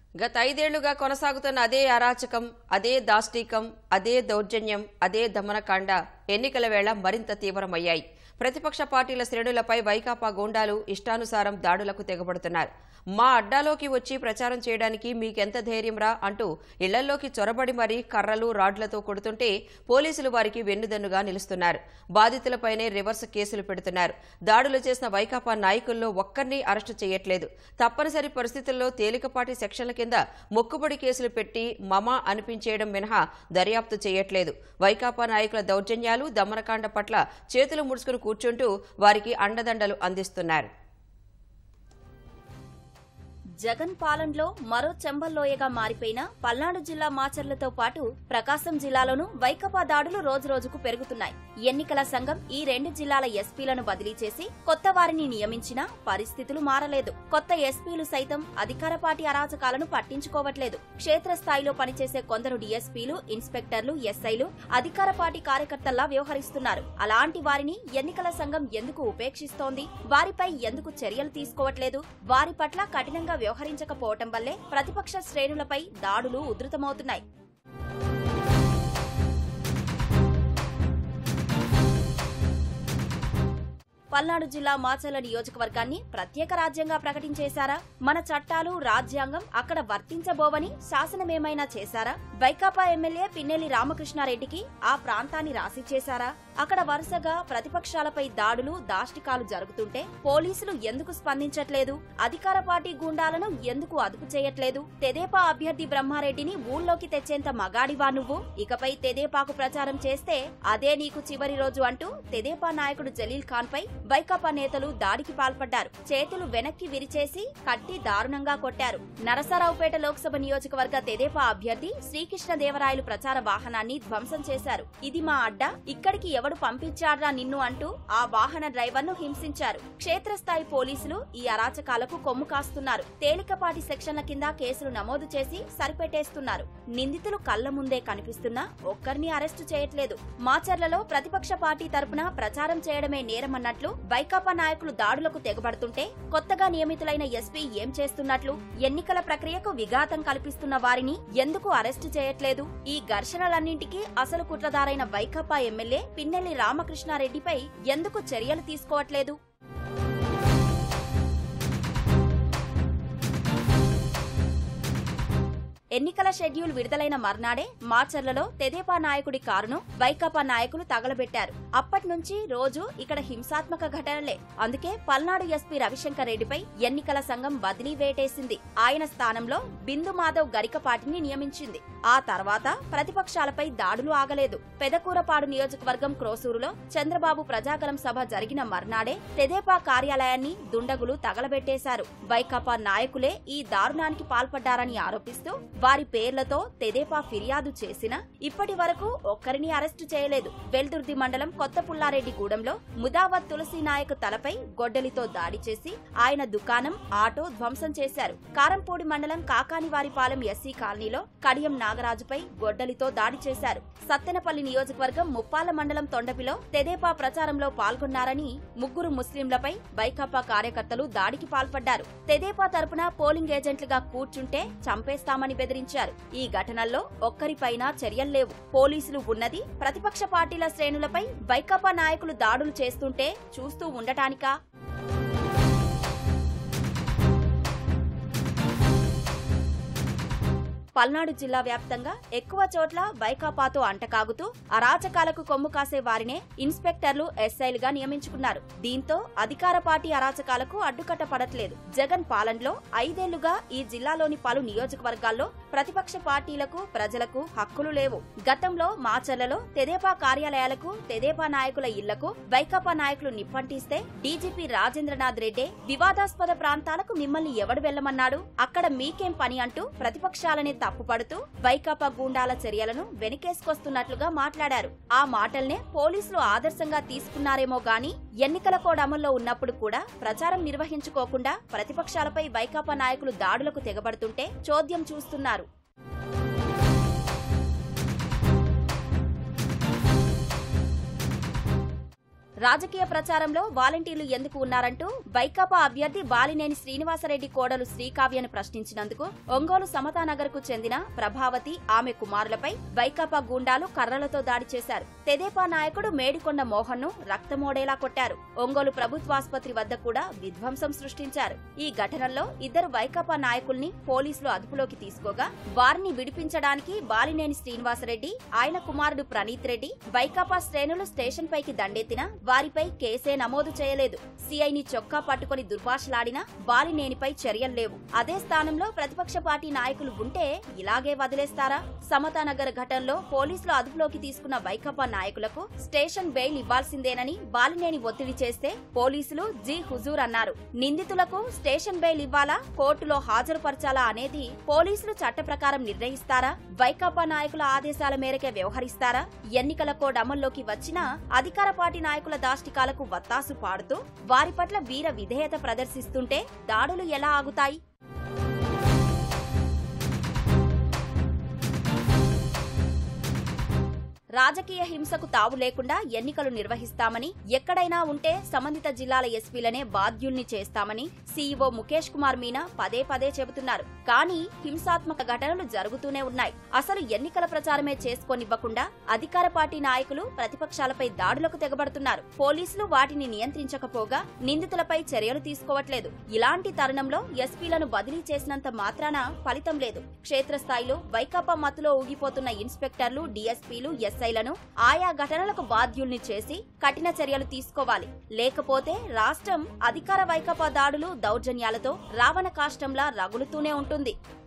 గత 5 ఏళ్లుగా కొనసాగుతున్న అదే అరాచకం, అదే దాష్టీకం, అదే దౌర్జన్యం, అదే దమనకాండ ఎన్నికల వేళ మరింత తీవ్రమయ్యాయి. ప్రతిపక్ష పార్టీల శ్రేణులపై వైకాపా గూండాలు ఇష్టానుసారం దాడులకు తెగబడుతున్నారు. మా అడ్డాలోకి వచ్చి ప్రచారం చేయడానికి మీకెంత ధైర్యంరా అంటూ ఇళ్లల్లోకి చొరబడి మరీ కర్రలు, రాడ్లతో కొడుతుంటే పోలీసులు వారికి వెన్నుదన్నుగా నిలుస్తున్నారు. బాధితులపైనే రివర్స్ కేసులు పెడుతున్నారు. దాడులు చేసిన వైకాపా నాయకుల్లో ఒక్కరిని అరెస్టు చేయట్లేదు. తప్పనిసరి పరిస్థితుల్లో తేలికపాటి సెక్షన్ల కింద మొక్కుబడి కేసులు పెట్టి మమా అనిపించేయడం మినహా దర్యాప్తు చేయట్లేదు. వైకాపా నాయకుల దౌర్జన్యాలు, దమనకాండ పట్ల చేతులు ముడుచుకుని కూర్చుంటూ వారికి అండదండలు అందిస్తున్నారు. జగన్ పాలనలో మరో చెంబల్లోయగా మారిపోయిన పల్నాడు జిల్లా మాచర్లతో పాటు ప్రకాశం జిల్లాలోనూ వైకాపా దాడులు రోజురోజుకు పెరుగుతున్నాయి. ఎన్నికల సంఘం ఈ 2 జిల్లాల ఎస్పీలను బదిలీ చేసి కొత్త వారిని నియమించినా పరిస్థితులు మారలేదు. కొత్త ఎస్పీలు సైతం అధికార పార్టీ అరాచకాలను పట్టించుకోవట్లేదు. క్షేత్రస్థాయిలో పనిచేసే కొందరు డీఎస్పీలు, ఇన్స్పెక్టర్లు, ఎస్ఐలు అధికార పార్టీ కార్యకర్తల్లా వ్యవహరిస్తున్నారు. అలాంటి వారిని ఎన్నికల సంఘం ఎందుకు ఉపేక్షిస్తోంది? వారిపై ఎందుకు చర్యలు తీసుకోవట్లేదు? వారి పట్ల కఠినంగా వ్యవహరించకపోవటం వల్లే ప్రతిపక్ష శ్రేణులపై దాడులు ఉధృతమవుతున్నాయి. పల్నాడు జిల్లా మాచర్ల నియోజకవర్గాన్ని ప్రత్యేక రాజ్యంగా ప్రకటించేశారా? మన చట్టాలు, రాజ్యాంగం అక్కడ వర్తించబోవని శాసనమేమైనా చేశారా? వైకాపా ఎమ్మెల్యే పిన్నెల్లి రామకృష్ణారెడ్డికి ఆ ప్రాంతాన్ని రాసి చేశారా? అక్కడ వరుసగా ప్రతిపక్షాలపై దాడులు, దాష్టికాలు జరుగుతుంటే పోలీసులు ఎందుకు స్పందించట్లేదు? అధికార పార్టీ గూండాలను ఎందుకు అదుపు చేయట్లేదు? తెదేపా అభ్యర్థి బ్రహ్మారెడ్డిని ఊళ్ళోకి తెచ్చేంత మగాడివా నువ్వు? ఇకపై తెదేపాకు ప్రచారం చేస్తే అదే నీకు చివరి రోజు అంటూ తెదేపా నాయకుడు జలీల్ ఖాన్ పై వైకాపా నేతలు దాడికి పాల్పడ్డారు. చేతులు వెనక్కి విరిచేసి కట్టి దారుణంగా కొట్టారు. నరసరావుపేట లోక్సభ నియోజకవర్గ తెదేపా అభ్యర్థి శ్రీకృష్ణదేవరాయలు ప్రచార వాహనాన్ని ధ్వంసం చేశారు. ఇది మా అడ్డా, ఇక్కడికి ఎవడు పంపించాడ్రా నిన్ను అంటూ ఆ వాహన డ్రైవర్ను హింసించారు. క్షేత్రస్థాయి పోలీసులు ఈ అరాచకాలకు కొమ్ము కాస్తున్నారు. తేలికపాటి సెక్షన్ల కింద కేసులు నమోదు చేసి సరిపెట్టేస్తున్నారు. నిందితులు కళ్ల ముందే కనిపిస్తున్నా ఒక్కరిని అరెస్టు చేయట్లేదు. మాచర్లలో ప్రతిపక్ష పార్టీ తరపున ప్రచారం చేయడమే నేరమన్నట్లు వైకాపా నాయకులు దాడులకు తెగబడుతుంటే కొత్తగా నియమితులైన ఎస్పీ ఏం చేస్తున్నట్లు? ఎన్నికల ప్రక్రియకు విఘాతం కల్పిస్తున్న వారిని ఎందుకు అరెస్టు చేయట్లేదు? ఈ ఘర్షణలన్నింటికీ అసలు కుట్రదారైన వైకాపా ఎమ్మెల్యే పిన్నెల్లి రామకృష్ణారెడ్డిపై ఎందుకు చర్యలు తీసుకోవట్లేదు? ఎన్నికల షెడ్యూల్ విడుదలైన మర్నాడే మాచర్లలో తెదేపా నాయకుడి కారును వైకాపా నాయకులు తగలబెట్టారు. అప్పటి నుంచి రోజు ఇక్కడ హింసాత్మక ఘటనలే. అందుకే పల్నాడు ఎస్పీ రవిశంకర్ రెడ్డిపై ఎన్నికల సంఘం బదిలీ వేటేసింది. ఆయన స్థానంలో బిందు మాధవ్ గరికపాటిని నియమించింది. ఆ తర్వాత ప్రతిపక్షాలపై దాడులు ఆగలేదు. పెదకూరపాడు నియోజకవర్గం క్రోసూరులో చంద్రబాబు ప్రజాగలం సభ జరిగిన మర్నాడే తెదేపా కార్యాలయాన్ని దుండగులు తగలబెట్టేశారు. వైకాపా నాయకులే ఈ దారుణానికి పాల్పడ్డారని ఆరోపిస్తూ వారి పేర్లతో తెదేపా ఫిర్యాదు చేసినా ఇప్పటి వరకు ఒక్కరిని అరెస్టు చేయలేదు. వెల్దుర్తి మండలం కొత్త పుల్లారెడ్డిగూడెంలో ముదావత్ తులసి నాయక్ తలపై గొడ్డలితో దాడి చేసి ఆయన దుకాణం, ఆటో ధ్వంసం చేశారు. కారంపూడి మండలం కాకానివారిపాలెం ఎస్సీ కాలనీలో కడియం నాగరాజుపై గొడ్డలితో దాడి చేశారు. సత్తెనపల్లి నియోజకవర్గం ముప్పాల మండలం తొండపిలో తెదేపా ప్రచారంలో పాల్గొన్నారని 3 ముస్లింలపై వైకాపా కార్యకర్తలు దాడికి పాల్పడ్డారు. తెదేపా తరపున పోలింగ్ ఏజెంట్లుగా కూర్చుంటే చంపేస్తామని బెదిరించారు. ఈ ఘటనల్లో ఒక్కరిపైనా చర్యల్లేవు. పోలీసులు ఉన్నది ప్రతిపక్ష పార్టీల శ్రేణులపై వైకాపా నాయకులు దాడులు చేస్తుంటే చూస్తూ ఉండటానికా? పల్నాడు జిల్లా వ్యాప్తంగా ఎక్కువ చోట్ల వైకాపాతో అంటకాగుతూ అరాచకాలకు కొమ్ము కాసే వారినే ఇన్స్పెక్టర్లు, ఎస్ఐలుగా నియమించుకున్నారు. దీంతో అధికార పార్టీ అరాచకాలకు అడ్డుకట్ట పడట్లేదు. జగన్ పాలనలో 5 ఏళ్లుగా ఈ జిల్లాలోని పలు నియోజకవర్గాల్లో ప్రతిపక్ష పార్టీలకు, ప్రజలకు హక్కులు లేవు. గతంలో మాచర్లలో తెదేపా కార్యాలయాలకు, తెదేపా నాయకుల ఇళ్లకు వైకాపా నాయకులు నిప్పంటిస్తే డీజీపీ రాజేంద్రనాథ్ రెడ్డి వివాదాస్పద ప్రాంతాలకు మిమ్మల్ని ఎవడు వెళ్లమన్నాడు, అక్కడ మీకేం పని అంటూ ప్రతిపక్షాలనే తప్పుపడుతూ వైకాపా గూండాల చర్యలను వెనకేసుకొస్తున్నట్లుగా మాట్లాడారు. ఆ మాటల్నే పోలీసులు ఆదర్శంగా తీసుకున్నారేమో గానీ ఎన్నికల కోడ్ అమల్లో ఉన్నప్పుడు కూడా ప్రచారం నిర్వహించుకోకుండా ప్రతిపక్షాలపై వైకాపా నాయకులు దాడులకు తెగబడుతుంటే చోద్యం చూస్తున్నారు. రాజకీయ ప్రచారంలో వాలంటీర్లు ఎందుకు ఉన్నారంటూ వైకాపా అభ్యర్థి బాలినేని శ్రీనివాసరెడ్డి కోడలు శ్రీకావ్యను ప్రశ్నించినందుకు ఒంగోలు సమతానగర్ కు చెందిన ప్రభావతి ఆమె కుమారులపై వైకాపా గూండాలు కర్రలతో దాడి చేశారు. తెదేపా నాయకుడు మేడికొండ మోహన్ ను రక్తమోడేలా కొట్టారు. ఒంగోలు ప్రభుత్వాసుపత్రి వద్ద కూడా విధ్వంసం సృష్టించారు. ఈ ఘటనలో ఇద్దరు వైకాపా నాయకుల్ని పోలీసులు అదుపులోకి తీసుకోగా వారిని విడిపించడానికి బాలినేని శ్రీనివాసరెడ్డి, ఆయన కుమారుడు ప్రణీత్ రెడ్డి వైకాపా శ్రేణులు స్టేషన్ పైకి దండెత్తినా వారిపై కేసే నమోదు చేయలేదు. సీఐని చొక్కా పట్టుకుని దుర్భాషలాడినా బాలినేనిపై చర్యలు లేవు. అదే స్థానంలో ప్రతిపక్ష పార్టీ నాయకులు ఉంటే ఇలాగే వదిలేస్తారా? సమతానగర్ ఘటనలో పోలీసులు అదుపులోకి తీసుకున్న వైకాపా నాయకులకు స్టేషన్ బెయిల్ ఇవ్వాల్సిందేనని బాలినేని ఒత్తిడి చేస్తే పోలీసులు జీ హుజూర్ అన్నారు. నిందితులకు స్టేషన్ బెయిల్ ఇవ్వాలా, కోర్టులో హాజరుపరచాలా అనేది పోలీసులు చట్ట ప్రకారం నిర్ణయిస్తారా? వైకాపా నాయకుల ఆదేశాల మేరకే వ్యవహరిస్తారా? ఎన్నికల కోడ్ అమల్లోకి వచ్చినా అధికార పార్టీ నాయకుల దాష్టికాలకు వత్తాసు పాడుతూ వారి పట్ల వీర విధేయత ప్రదర్శిస్తుంటే దాడులు ఎలా ఆగుతాయి? రాజకీయ హింసకు తావు లేకుండా ఎన్నికలు నిర్వహిస్తామని, ఎక్కడైనా ఉంటే సంబంధిత జిల్లాల ఎస్పీలనే బాధ్యుల్ని చేస్తామని సీఈఓ ముఖేష్ కుమార్ మీనా పదే పదే చెబుతున్నారు. కానీ హింసాత్మక ఘటనలు జరుగుతూనే ఉన్నాయి. అసలు ఎన్నికల ప్రచారమే చేసుకోనివ్వకుండా అధికార పార్టీ నాయకులు ప్రతిపక్షాలపై దాడులకు తెగబడుతున్నారు. పోలీసులు వాటిని నియంత్రించకపోగా నిందితులపై చర్యలు తీసుకోవట్లేదు. ఇలాంటి తరుణంలో ఎస్పీలను బదిలీ చేసినంత మాత్రాన ఫలితం లేదు. క్షేత్రస్థాయిలో వైకాపా మత్తులో ఊగిపోతున్న ఇన్స్పెక్టర్లు, డీఎస్పీలు, ఎస్ఐలను ఆయా ఘటనలకు బాధ్యుల్ని చేసి కఠిన చర్యలు తీసుకోవాలి. లేకపోతే రాష్ట్రం అధికార వైకాపా దాడులు, దౌర్జన్యాలతో రావణ కాష్టంలా రగులుతూనే ఉంటుంది.